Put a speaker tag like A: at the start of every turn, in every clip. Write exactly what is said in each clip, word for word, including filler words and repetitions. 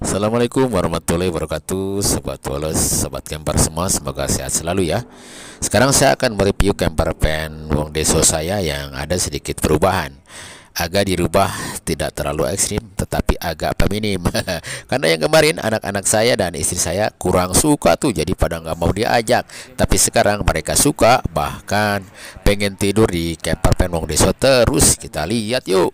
A: Assalamualaikum warahmatullahi wabarakatuh, Sobat Wallace, Sobat Camper semua, semoga sehat selalu ya. Sekarang saya akan mereview camper van Wong Deso saya yang ada sedikit perubahan. Agak dirubah, tidak terlalu ekstrim, tetapi agak feminim. Karena yang kemarin anak-anak saya dan istri saya kurang suka tuh, jadi pada nggak mau diajak. Tapi sekarang mereka suka, bahkan pengen tidur di camper van Wong Deso terus. Kita lihat yuk.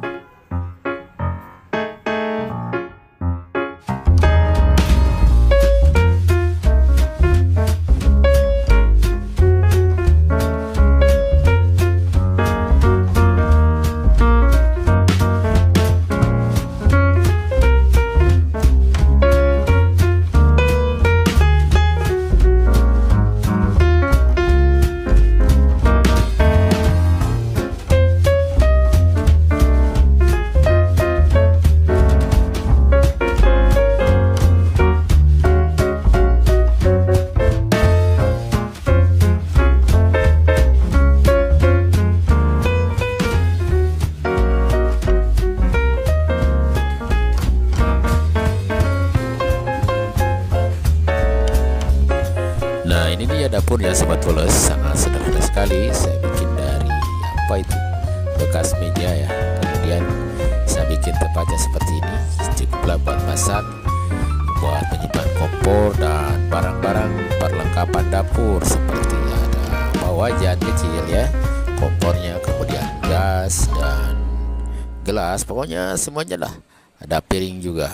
A: Nah, ini dia dapur ya Sobat Wallace, sangat sederhana sekali. Saya bikin dari apa itu, bekas meja ya. Kemudian saya bikin tempatnya seperti ini, cukuplah buat masak, buat menyimpan kompor dan barang-barang perlengkapan dapur seperti ada wajan kecil ya, kompornya, kemudian gas dan gelas, pokoknya semuanya lah. Ada piring juga.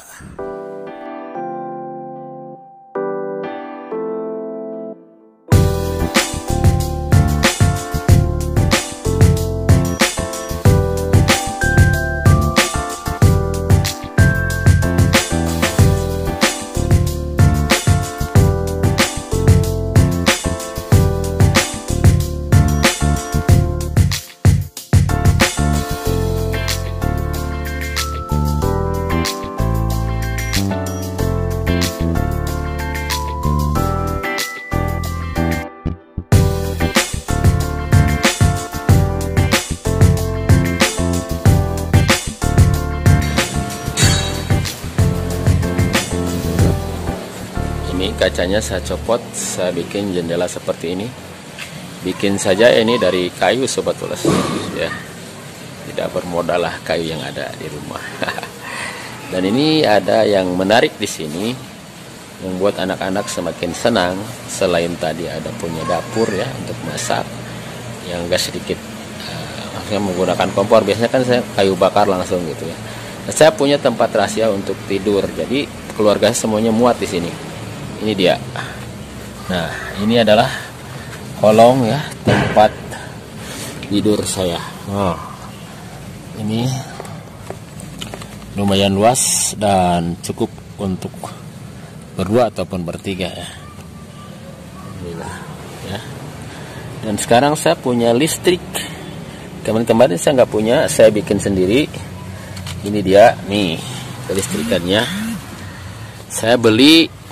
A: Ini kacanya saya copot, saya bikin jendela seperti ini. Bikin saja ini dari kayu Sobat Wallace ya. Tidak bermodal lah kayu yang ada di rumah. Dan ini ada yang menarik di sini, membuat anak-anak semakin senang. Selain tadi ada punya dapur ya untuk masak, yang agak sedikit uh, maksudnya menggunakan kompor. Biasanya kan saya kayu bakar langsung gitu ya. Nah, saya punya tempat rahasia untuk tidur. Jadi keluarga semuanya muat di sini. Ini dia. Nah, ini adalah kolong ya, tempat tidur saya. Oh, ini lumayan luas dan cukup untuk berdua ataupun bertiga ya. Inilah ya. Dan sekarang saya punya listrik. Kemarin-kemarin saya nggak punya, saya bikin sendiri. Ini dia nih kelistrikannya. Saya beli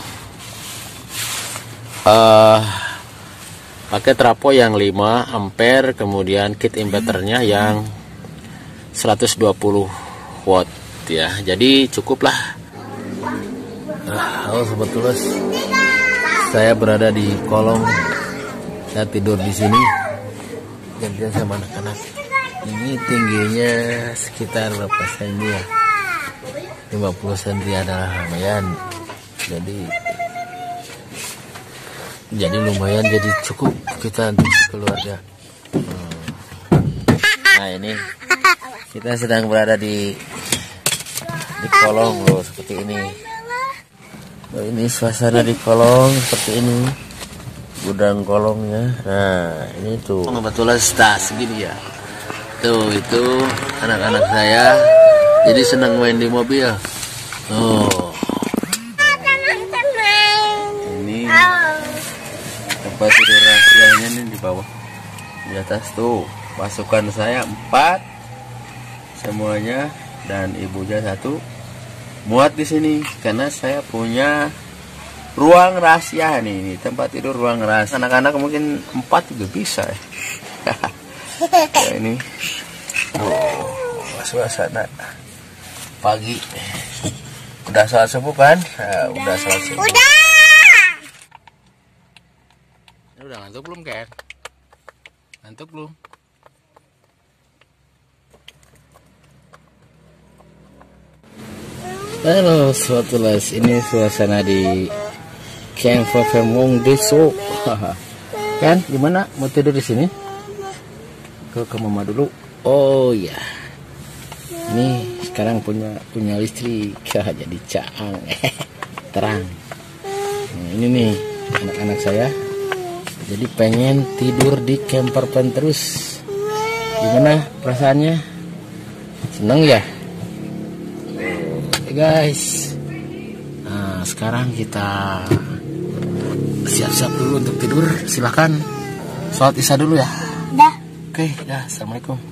A: Uh, pakai trapo yang lima ampere, kemudian kit inverternya yang seratus dua puluh watt ya. Jadi cukuplah. Nah, halo Sobat Wallace, saya berada di kolong. Saya tidur di sini gantian sama anak-anak. Ini tingginya sekitar berapa senti ya? lima puluh senti adalah lumayan. Jadi Jadi lumayan, jadi cukup kita untuk keluarga. Nah, ini kita sedang berada di di kolong loh, seperti ini. Oh, ini suasana di kolong seperti ini, gudang kolongnya. Nah, ini tuh kebetulan tas segini ya. Tuh itu anak-anak saya, jadi senang main di mobil. Oh, ini tempat tidur rahasianya nih di bawah, di atas tuh pasukan saya empat semuanya, dan ibunya satu muat di sini karena saya punya ruang rahasia nih, nih tempat tidur ruang rahasia. Anak-anak mungkin empat juga bisa ya. Ya, ini oh, suasana pagi Udah sholat subuh kan? Nah, udah. udah sholat subuh.
B: Udah.
A: Ini udah ngantuk belum, Ken? Ngantuk belum? Halo Sobat Tulas, ini suasana di Camp Fafemong Deso. Kan, gimana? Mau tidur di sini? Ke ke mama dulu. Oh ya, ini sekarang punya punya listrik, jadi caang, terang. Nah, ini nih anak-anak saya. Jadi pengen tidur di camper van terus. Gimana perasaannya? Seneng ya? Guys, nah sekarang kita siap-siap dulu untuk tidur. Silahkan sholat isya dulu ya.
B: Dah.
A: Oke, dah. Assalamualaikum.